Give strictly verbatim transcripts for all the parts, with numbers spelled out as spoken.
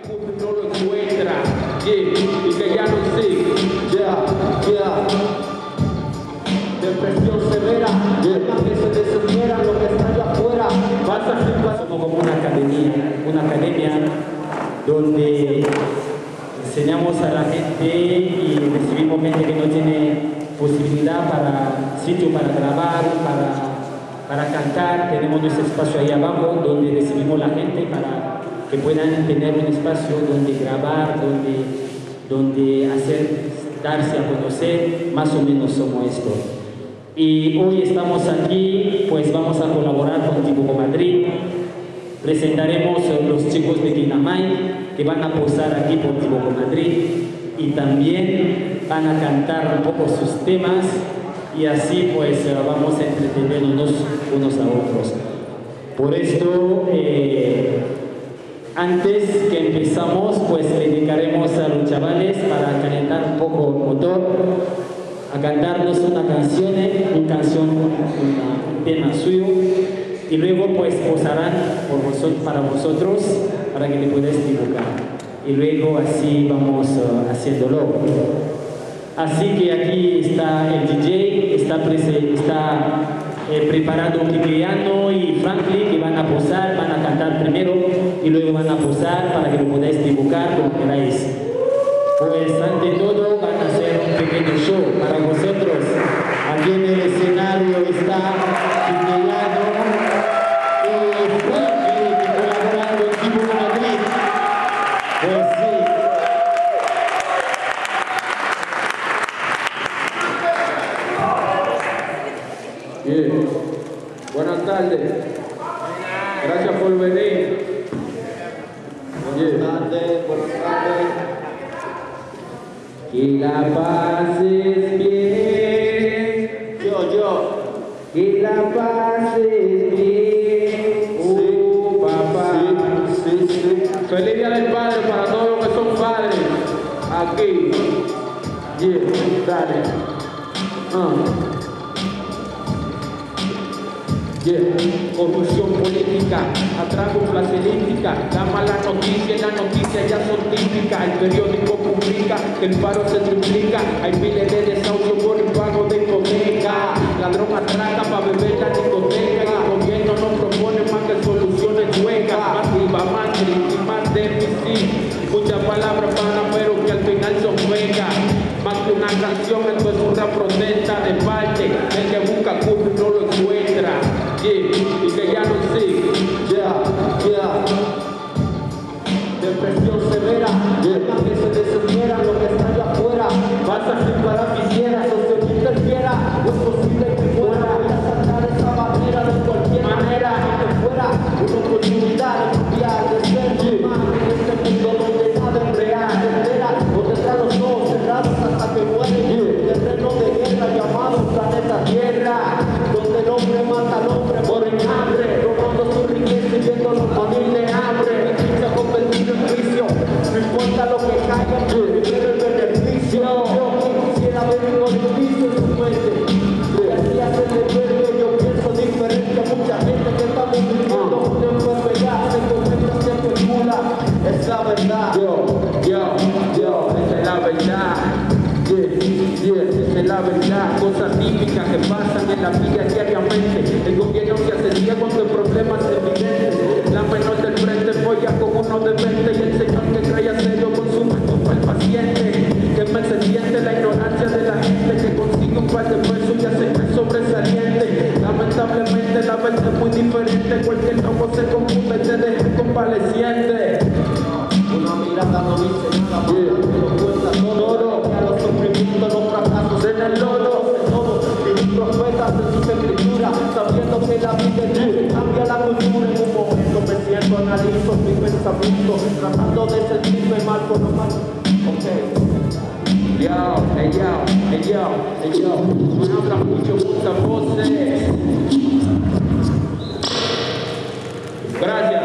no lo encuentra, yeah, y que ya no existe, ya, ya. Depresión severa, yeah. Que se desespera lo que está allá afuera. Pasa sin paso como una academia, una academia donde enseñamos a la gente y recibimos gente que no tiene posibilidad para sitio para grabar, para, para cantar. Tenemos nuestro espacio ahí abajo donde recibimos a la gente para que puedan tener un espacio donde grabar, donde, donde hacer, darse a conocer. Más o menos somos esto. Y hoy estamos aquí, pues vamos a colaborar con Dibujo Madrid. Presentaremos a los chicos de Kinamay que van a posar aquí por Dibujo Madrid y también van a cantar un poco sus temas y así pues vamos a entretenernos unos a otros. Por esto, eh, antes que empezamos, pues le dedicaremos a los chavales para calentar un poco el motor, a cantarnos una canción, una canción, un tema suyo, y luego pues posarán por vosotros, para vosotros, para que le podáis dibujar. Y luego así vamos uh, haciéndolo. Así que aquí está el D J, está, está eh, preparando un piano y Franklin que van a posar, van a cantar primero y luego van a posar para que lo podáis dibujar como queráis. Pues ante todo van a hacer un pequeño show para vosotros. Aquí en el escenario está Piñado y Franklin colaborando en Dibujo Madrid. Pues sí. Bien. Buenas tardes. Gracias por venir. Buenas tardes, buenas tardes. Que la pases bien. Yo, yo. Que la pases bien. Oh, sí, papá. Sí, sí, sí. Feliz Día del Padre para todos los que son padres. Aquí. Yeah, dale. Uh. Yeah. Corrupción política, atraco placelística, la mala noticia y la noticia ya son típicas. El periódico publica que el paro se triplica, hay miles de desahucios por el pago de hipoteca. La droga atraca para beber la discoteca y el gobierno no propone más que soluciones huecas. Más IVA, más crisis y más déficit. Muchas palabras vanas pero que al final son becas. Más que una canción, esto es una protesta de parte. El que busca curso no lo encuentra. Yeah, y que ya no existe. Ya, ya. Depresión severa, yeah. Que se desespera lo que está allá afuera. Pasa sin parar quisiera, socio que interfiera. Es posible que fuera. Voy a saltar esa barrera de cualquier manera. Que fuera una oportunidad de cambiar, de ser humano en este mundo donde nada es real. Espera, donde están los ojos cerrados hasta que mueren. Yeah. Terreno de guerra llamado planeta Tierra, donde el hombre mata al hombre por el hambre, robando su riqueza y viendo a los morir de hambre. Se ha convertido en vicio, no importa lo que caiga, primero el beneficio. Yo quisiera ver un beneficio en su mente, y así hacerle ver que yo pienso diferente a mucha gente que está viviendo una enfermedad, se comenta, se especula, es la verdad. Yo, yo, yo, esa es la verdad. Yeah, yeah, esa es la verdad, cosas típicas que pasan en la vida diariamente. El gobierno se hace ciego ante problemas evidentes. La menor del frente folla con uno de veinte y el señor que trae a serio consume como el paciente. Que me se siente la ignorancia de la gente que consigue un par de pesos y hace que sobresaliente. Lamentablemente la verdad es muy diferente, cualquier loco se confunde, te deja convaleciente. Una mirada no dice nada, yeah. Pero lo cuenta todo, que a los sufrimientos, los fracasos en el lodo, de todo, y profetas en sus escrituras, sabiendo que la vida es dura, cambia la cultura. En un momento me siento, analizo mi pensamiento, tratando de sentirme mal por lo mal. Ok. Yo, hey yo, hey yo, hey yo, no habla mucho, muchas voces. Gracias.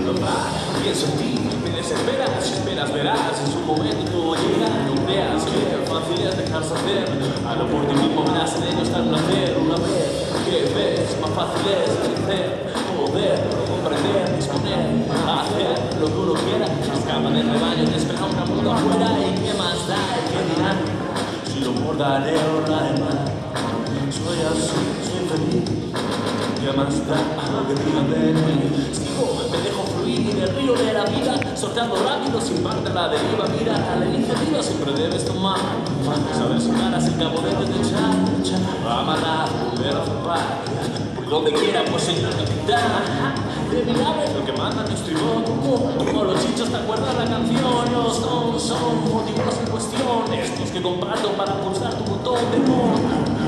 papá, pienso en ti, me desesperas, si esperas verás, en su momento llega, no creas que fácil es dejarse hacer, a lo por ti mismo verás en ello está el placer, una vez que ves, más fácil es crecer, poder, comprender, disponer, hacer lo que uno quiera, escapa del rebaño, te espera un mundo afuera, y qué más da, y qué dirán, si lo mordaré o además, soy así, soy feliz. ¿Qué más da lo que digan de mí? Sigo, me dejo fluir y me río de la vida, sorteando rápido sin parte la deriva. Mira, a la iniciativa siempre debes tomar. Saber si ganas el cabo debes de echar, echar, amarrar, volver a zapar. Por donde quiera, pues señor capitán. De mi nave lo que manda nuestro voz. Como los chichos, ¿te acuerdas la canción? Los son, son motivos en cuestión. Estos que comparto para pulsar tu botón de voz.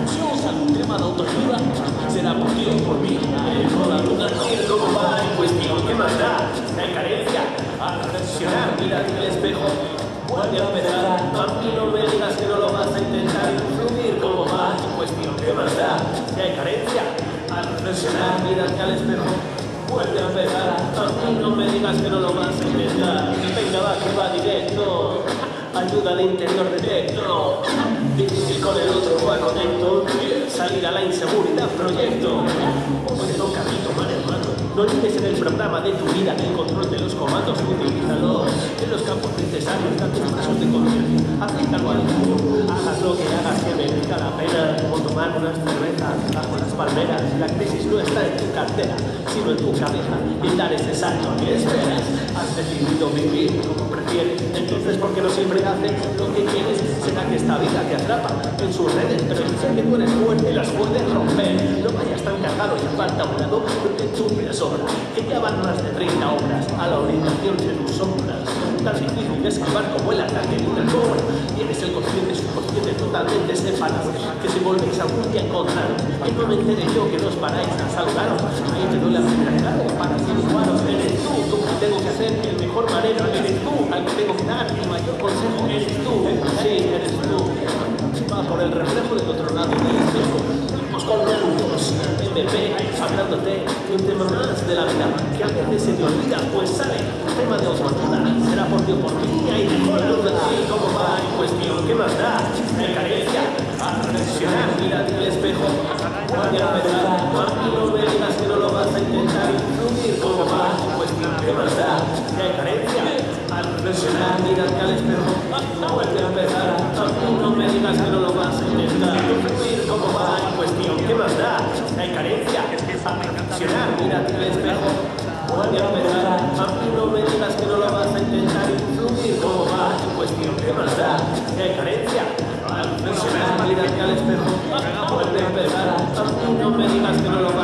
Un tema de autoayuda será por ti o por mí. Con la luna ir como va en cuestión. ¿Qué más da? Hay carencia. Al reflexionar, mira en el espejo. Vuelve a empezar. A mí no me digas que no lo vas a intentar. Influir como va en cuestión. ¿Qué más da? Si hay carencia. Al reflexionar, mira al espejo. Vuelve a empezar. A mí no me digas que no lo vas a intentar. Venga, va, que va directo. Ayuda al interior detecto. Difícil con el otro va conecto. Salir a la inseguridad proyecto. Hoy toca a mí tomar el mando. No olvides en el programa de tu vida el control de los comandos. Utilízalos en los campos necesarios. Date un paso de conciencia. Aplícalo al diario. Hagas lo que hagas que merezca la pena. Como tomar unas cervezas bajo las palmeras. La crisis no está en tu cartera, sino en tu cabeza. Y dar ese salto que esperas. Has decidido vivir como prefieres. Entonces, ¿por qué no siempre haces lo que quieres? Será que esta vida te atrapa en sus redes, pero yo sé que tú eres fuerte y las puedes romper. No vayas tan cargado, ya falta un lado porque tú de sobra. Que ya van más de treinta obras a la orientación de tus sombras. Tan difícil de escapar como el ataque de una cobra. Tienes el consciente subconsciente totalmente separados. Que si volvéis algún día a encontraros, que no me entere yo que nos paráis a saludaros. Ahí te doy la primera para situarlos. Eres tú, tú que tengo que hacer el mejor manera. Eres tú al que tengo que dar el mayor consejo. Eres tú, sí, eres tú. Va por el reflejo del otro lado del espejo. Pues con luz, M P, hablándote de un tema más de la vida que a veces se te olvida, pues sale un tema de Osvaldo. Será por ti o por mí, y dejó la luz de ti. ¿Cómo va en cuestión? ¿Qué más da? Hay carencia. A reflexionar, mira en el espejo. Voy a empezar. A mí no me digas que no lo vas a intentar. Influir. ¿Cómo va en cuestión? ¿Qué más da? Hay carencia. Al reflexionar, mira al espejo. Vuelve a empezar. A mí no me digas que no lo vas a intentar. Influir. ¿Cómo va en cuestión? ¿Qué más da? Hay carencia. Al reflexionar, mira al espejo. Vuelve a empezar. A mí no me digas que no lo vas a intentar. Influir. ¿Cómo va en cuestión? ¿Qué más da? Hay carencia. Al reflexionar, mira al espejo. Vuelve a empezar. A mí no me digas que no lo vas a intentar.